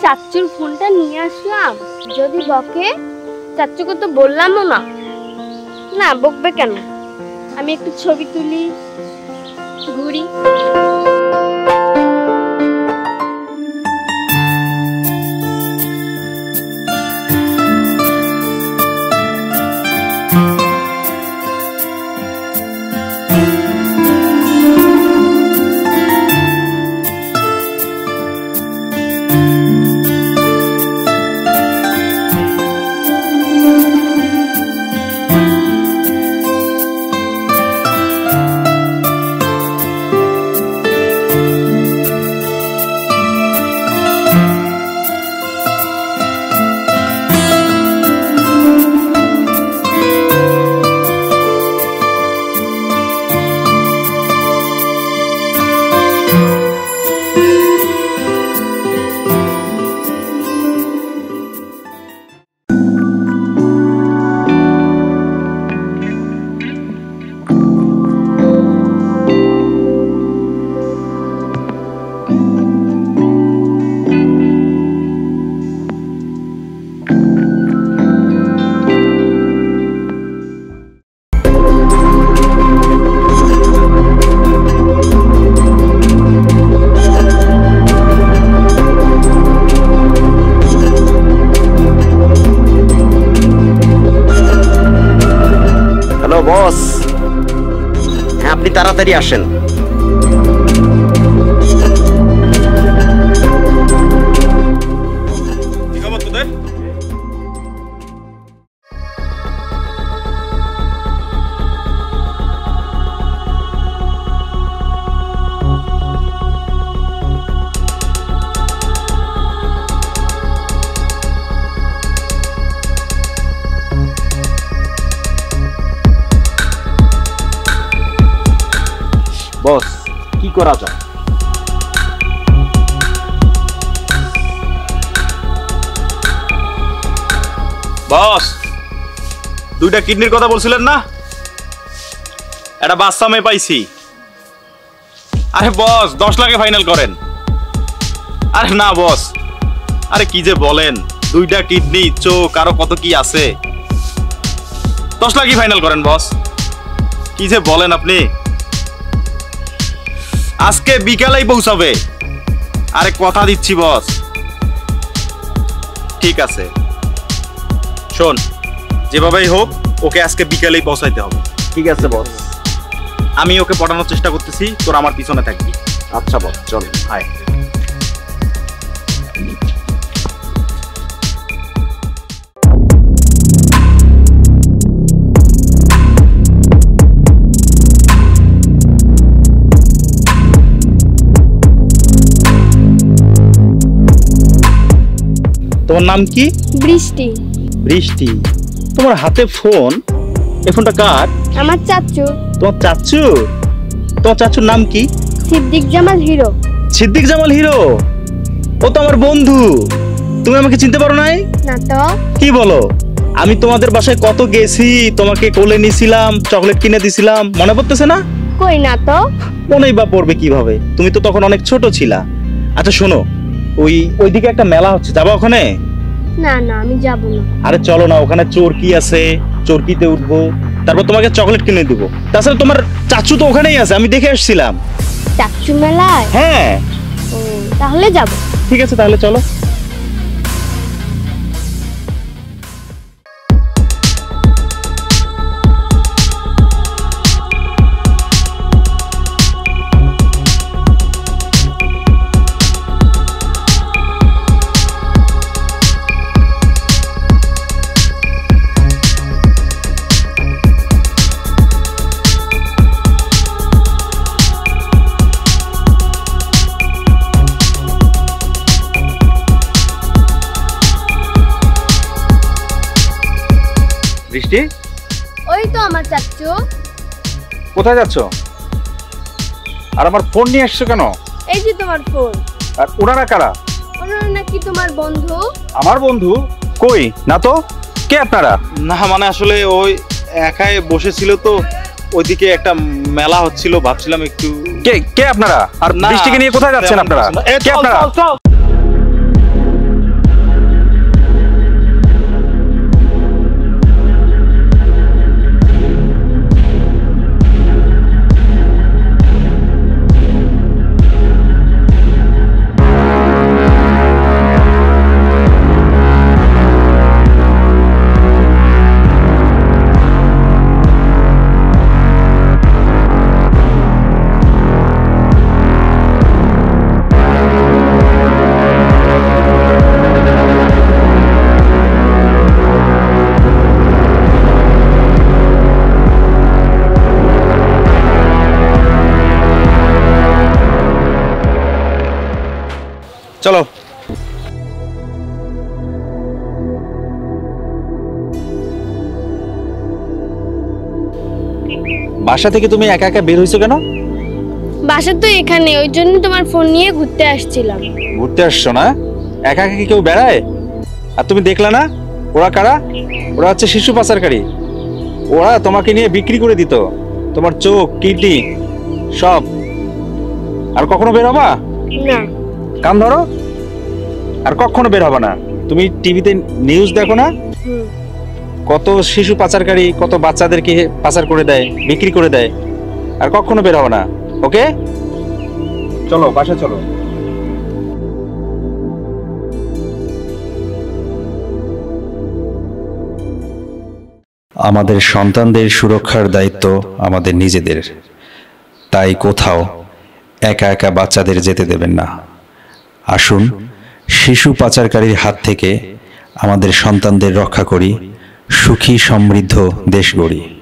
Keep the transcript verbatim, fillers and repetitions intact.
চাচ্চুর ফোনটা নিয়ে আসলাম, যদি বকে চাচ্চুকে তো বললামও না। না বকবে কেন, আমি একটু ছবি তুলি, ঘুরি। তাড়াতাড়ি আসেন। কি খবর তোদের? বস কি করা যায়? বস দুইটা কিডনির কথা বলছিলেন না, একটা বাচ্চা মেয়ে পাইছি। আরে বস দশ লাখে ফাইনাল করেন। আরে না বস, আরে কি যে বলেন, দুইটা কিডনি, চোখ, আরো কত কি আছে, দশ লাখই ফাইনাল করেন বস। কি যে বলেন আপনি, আজকে বিকালেই পৌঁছাবে। আরে কথা দিচ্ছি বস। ঠিক আছে শোন, যেভাবেই হোক ওকে আজকে বিকালেই পৌঁছাইতে হবে। ঠিক আছে বস, আমি ওকে পটানোর চেষ্টা করতেছি, তোর আমার পিছনে থাকবি। আচ্ছা বস চল। হায় তোমার নাম কি? বৃষ্টি। বৃষ্টি, তোমার হাতে ফোন, এই ফোনটা কার? আমার চাচ্চু। তোমার চাচ্চু? তোমার চাচ্চুর নাম কি? সিদ্দিক জামাল হিরো। সিদ্দিক জামাল হিরো? ও তো আমার বন্ধু। তুমি আমাকে চিনতে পারো নাই? না তো। কি বলো? আমি তোমাদের বাসায় কত গেছি, তোমাকে কোলে নিছিলাম, চকলেট কিনে দিছিলাম, মনে পড়তেছে না? কই না তো। মনেই বা পড়বে কিভাবে, তুমি তো তখন অনেক ছোট ছিলা। আচ্ছা শোনো, ওই ওইদিকে একটা মেলা হচ্ছে, যাবা ওখানে? না না আমি যাব না। আরে চলো না, ওখানে চোরকি আছে, চোরকিতে উঠবো, তারপর তোমাকে চকলেট কিনে দিব। তাছাড়া তোমার চাচু তো ওখানেই আছে, আমি দেখে আসছিলাম। চাচু মেলায়? হ্যাঁ। ও তাহলে যাব। ঠিক আছে তাহলে চলো। বৃষ্টি, ওই তো আমার চাচু। কোথায় যাচ্ছ? আর আমার ফোন নিয়ে আসছো কেন? এই যে তোমার ফোন। আর ওনারা কারা? ওনারা নাকি তোমার বন্ধু। আমার বন্ধু? কই না তো। কে আপনারা? না মানে আসলে ওই একাই বসেছিল তো, ওইদিকে একটা মেলা হচ্ছিল, ভাবছিলাম একটু। কে কে আপনারা? আর বৃষ্টিকে নিয়ে কোথায় যাচ্ছেন আপনারা? কে আপনারা? চলো। বাসা থেকে তুমি একা একা বের হইছো কেন? বাসা তো এখানে, ওই জন্য তোমার ফোন নিয়ে ঘুরতে আসছিলাম। ঘুরতে আসছো না? একা একা কি কেউ বেড়ায়? আর তুমি দেখলা না ওরা কারা? ওরা হচ্ছে শিশু পাচারকারী। ওরা তোমাকে নিয়ে বিক্রি করে দিত, তোমার চোখ, কিডনি সব। আর কখনো বের হবা না। কান ধরো, আর কখনো বের হবা না। তুমি টিভিতে নিউজ দেখো না, কত শিশু পাচারকারী কত বাচ্চাদেরকে পাচার করে দেয়, বিক্রি করে দেয়। আর কখনো বের হবা না, ওকে? চলো বাসা চলো। আমাদের সন্তানদের সুরক্ষার দায়িত্ব আমাদের নিজেদের, তাই কোথাও একা একা বাচ্চাদের যেতে দেবেন না। আসুন শিশু পাচারকারীর হাত থেকে আমাদের সন্তানদের রক্ষা করি, সুখী সমৃদ্ধ দেশ গড়ি।